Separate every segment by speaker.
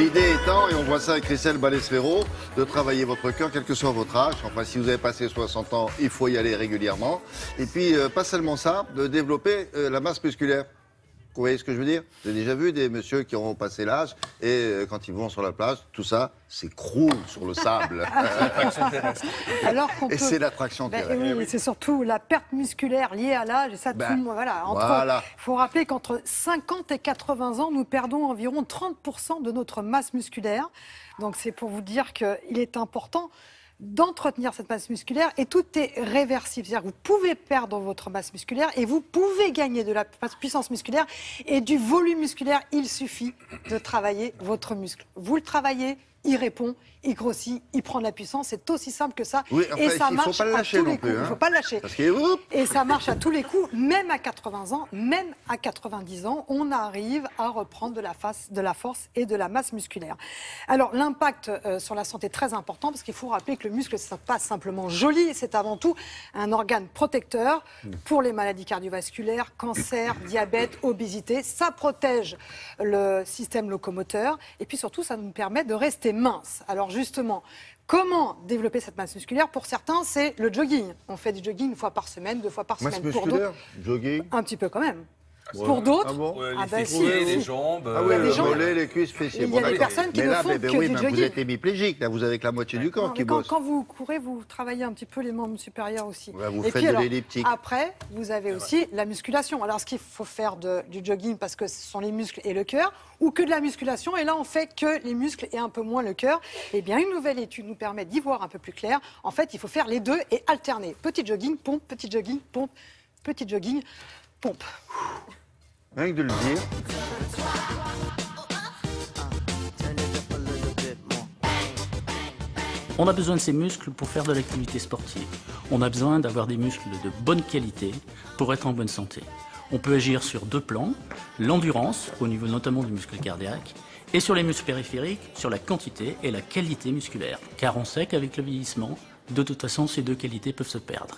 Speaker 1: L'idée étant, et on voit ça avec Christelle Balesfero, de travailler votre cœur, quel que soit votre âge. Enfin, si vous avez passé 60 ans, il faut y aller régulièrement. Et puis, pas seulement ça, de développer la masse musculaire. Vous voyez ce que je veux dire? J'ai déjà vu des messieurs qui ont passé l'âge et quand ils vont sur la plage, tout ça s'écroule sur le sable. Et c'est l'attraction terrestre.
Speaker 2: Oui, c'est surtout la perte musculaire liée à l'âge. Et ça, tout le monde, voilà. Il faut rappeler qu'entre 50 et 80 ans, nous perdons environ 30% de notre masse musculaire. Donc c'est pour vous dire qu'il est important d'entretenir cette masse musculaire et tout est réversible. C'est-à-dire que vous pouvez perdre votre masse musculaire et vous pouvez gagner de la puissance musculaire et du volume musculaire. Il suffit de travailler votre muscle. Vous le travaillez, il répond, il grossit, il prend de la puissance. C'est aussi simple que ça.
Speaker 1: Oui, enfin,
Speaker 2: et ça marche
Speaker 1: pas le lâcher
Speaker 2: à tous
Speaker 1: non
Speaker 2: les
Speaker 1: plus,
Speaker 2: coups. Il ne faut pas le lâcher. Et ça marche à tous les coups, même à 80 ans, même à 90 ans, on arrive à reprendre de la force et de la masse musculaire. Alors l'impact sur la santé est très important parce qu'il faut rappeler que le muscle, ce n'est pas simplement joli, c'est avant tout un organe protecteur pour les maladies cardiovasculaires, cancer, diabète, obésité. Ça protège le système locomoteur et puis surtout, ça nous permet de rester mince. Alors justement, comment développer cette masse musculaire? Pour certains, c'est le jogging. On fait du jogging 1 fois par semaine, 2 fois par semaine.
Speaker 1: Masse musculaire, jogging?
Speaker 2: Un petit peu quand même. Pour d'autres,
Speaker 3: les fessiers, les jambes,
Speaker 1: le mollet, les cuisses, fessiers.
Speaker 2: Il y a des personnes qui ne font que du jogging.
Speaker 1: Vous êtes hémiplégique, là, vous avez que la moitié du corps qui bosse.
Speaker 2: Quand vous courez, vous travaillez un petit peu les membres supérieurs aussi.
Speaker 1: Vous faites de l'elliptique.
Speaker 2: Après, vous avez aussi la musculation. Alors, est-ce qu'il faut faire du jogging parce que ce sont les muscles et le cœur, ou que de la musculation, et là, on fait que les muscles et un peu moins le cœur? Eh bien, une nouvelle étude nous permet d'y voir un peu plus clair. En fait, il faut faire les deux et alterner. Petit jogging, pompe, petit jogging, pompe, petit jogging, pompe.
Speaker 1: Rien que de le dire.
Speaker 4: On a besoin de ces muscles pour faire de l'activité sportive. On a besoin d'avoir des muscles de bonne qualité pour être en bonne santé. On peut agir sur 2 plans, l'endurance, au niveau notamment du muscle cardiaque, et sur les muscles périphériques, sur la quantité et la qualité musculaire. Car on sait qu'avec le vieillissement, de toute façon, ces 2 qualités peuvent se perdre.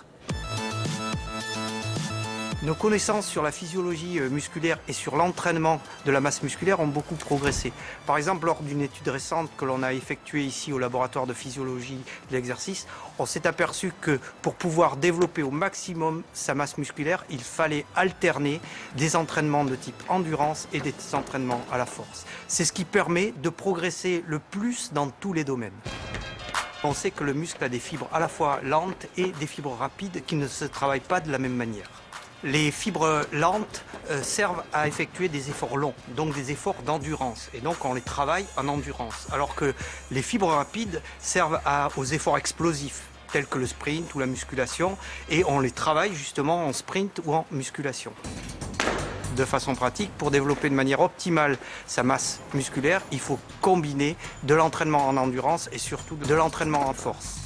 Speaker 5: Nos connaissances sur la physiologie musculaire et sur l'entraînement de la masse musculaire ont beaucoup progressé. Par exemple, lors d'une étude récente que l'on a effectuée ici au laboratoire de physiologie de l'exercice, on s'est aperçu que pour pouvoir développer au maximum sa masse musculaire, il fallait alterner des entraînements de type endurance et des entraînements à la force. C'est ce qui permet de progresser le plus dans tous les domaines. On sait que le muscle a des fibres à la fois lentes et des fibres rapides qui ne se travaillent pas de la même manière. Les fibres lentes servent à effectuer des efforts longs, donc des efforts d'endurance. Et donc on les travaille en endurance. Alors que les fibres rapides servent aux efforts explosifs, tels que le sprint ou la musculation. Et on les travaille justement en sprint ou en musculation. De façon pratique, pour développer de manière optimale sa masse musculaire, il faut combiner de l'entraînement en endurance et surtout de l'entraînement en force.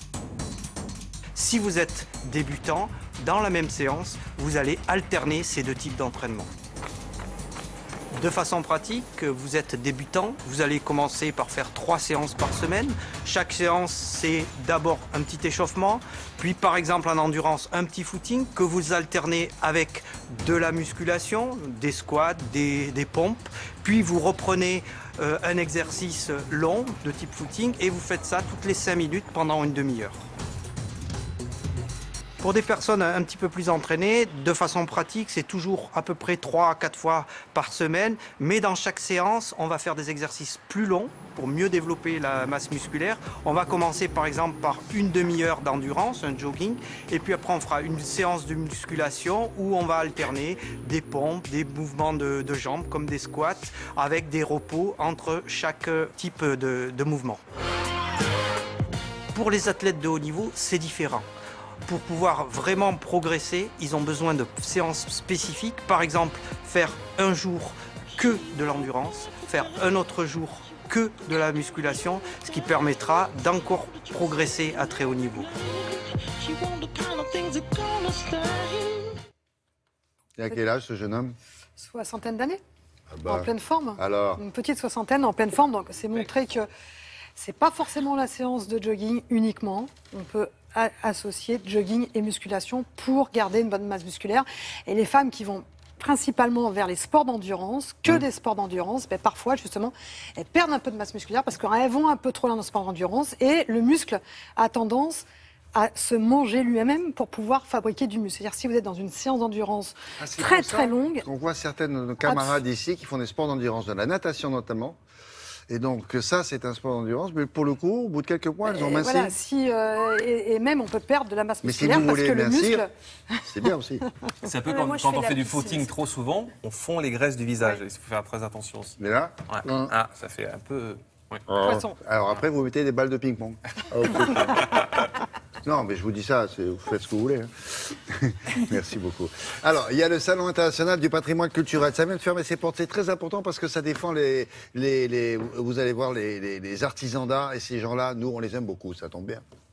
Speaker 5: Si vous êtes débutant, dans la même séance, vous allez alterner ces 2 types d'entraînement. De façon pratique, vous êtes débutant, vous allez commencer par faire 3 séances par semaine. Chaque séance, c'est d'abord un petit échauffement, puis par exemple en endurance, un petit footing que vous alternez avec de la musculation, des squats, des pompes, puis vous reprenez un exercice long de type footing et vous faites ça toutes les 5 minutes pendant une demi-heure. Pour des personnes un petit peu plus entraînées, de façon pratique, c'est toujours à peu près 3 à 4 fois par semaine. Mais dans chaque séance, on va faire des exercices plus longs pour mieux développer la masse musculaire. On va commencer par exemple par une demi-heure d'endurance, un jogging. Et puis après, on fera une séance de musculation où on va alterner des pompes, des mouvements de jambes comme des squats avec des repos entre chaque type de mouvement. Pour les athlètes de haut niveau, c'est différent. Pour pouvoir vraiment progresser, ils ont besoin de séances spécifiques. Par exemple, faire un jour que de l'endurance, faire un autre jour que de la musculation, ce qui permettra d'encore progresser à très haut niveau.
Speaker 1: Et à quel âge ce jeune homme?
Speaker 2: Soixantaine d'années, en pleine forme.
Speaker 1: Alors,
Speaker 2: une petite soixantaine en pleine forme, donc c'est montrer que c'est pas forcément la séance de jogging uniquement. On peut associer jogging et musculation pour garder une bonne masse musculaire. Et les femmes qui vont principalement vers les sports d'endurance, que des sports d'endurance, ben, parfois, justement, elles perdent un peu de masse musculaire parce qu'elles vont un peu trop loin dans le sport d'endurance et le muscle a tendance à se manger lui-même pour pouvoir fabriquer du muscle. C'est-à-dire si vous êtes dans une séance d'endurance très longue...
Speaker 1: On voit certaines de nos camarades ici qui font des sports d'endurance, de la natation notamment. Et donc ça, c'est un sport d'endurance, mais pour le coup, au bout de quelques mois, elles ont mincé.
Speaker 2: Voilà, et même on peut perdre de la masse musculaire parce que le muscle...
Speaker 1: C'est bien aussi.
Speaker 3: C'est un peu quand on fait du footing trop souvent, on fond les graisses du visage. Il faut faire très attention aussi.
Speaker 1: Mais là,
Speaker 3: ah, ça fait un peu... Ouais.
Speaker 1: Alors après, vous mettez des balles de ping-pong. Non, mais je vous dis ça, vous faites ce que vous voulez. Hein. Merci beaucoup. Alors, il y a le Salon international du patrimoine culturel. Ça vient de fermer ses portes. C'est très important parce que ça défend vous allez voir les artisans d'art. Et ces gens-là, nous, on les aime beaucoup. Ça tombe bien.